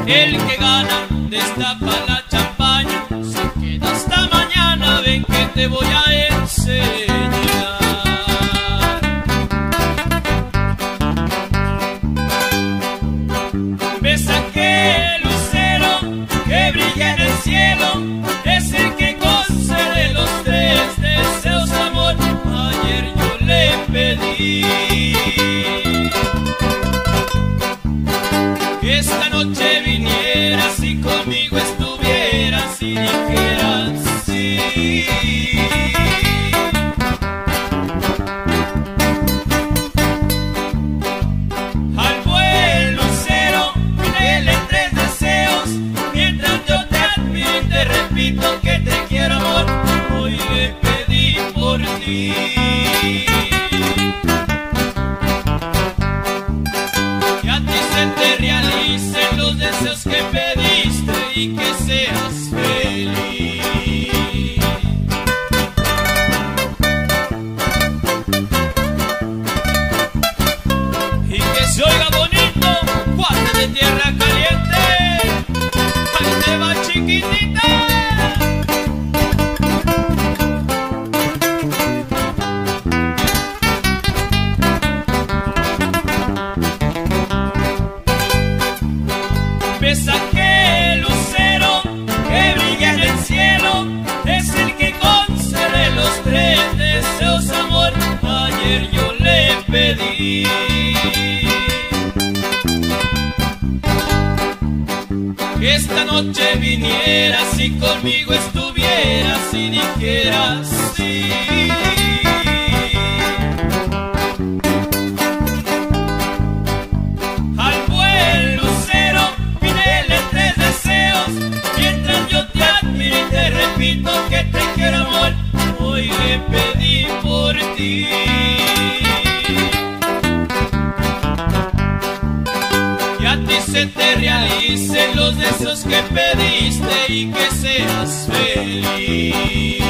El que gana destapa la champaña, se queda hasta mañana, ven que te voy a enseñar. Ves aquel lucero que brilla en el cielo, es el que concede los tres deseos, amor. Ayer yo le pedí que esta noche vinieras y conmigo estuvieras y dijeras sí. Al buen lucero pídele tres deseos, mientras yo te admiro y te repito que te quiero, amor. Hoy le pedí por ti. Que a ti se te realicen los deseos que pediste y que seas feliz. Y que se oiga bonito, Guate de tierra caliente. Ahí te va, chiquitita. Ves aquel lucero que brilla en el cielo, es el que concede los tres deseos, amor. Ayer yo le pedí que esta noche vinieras y conmigo estuvieras y dijeras sí. Al buen lucero pídele tres deseos, mientras yo te admiro y te repito que te quiero, amor. Hoy le pedí por ti. Que a ti se te realicen los deseos que pediste y que seas feliz.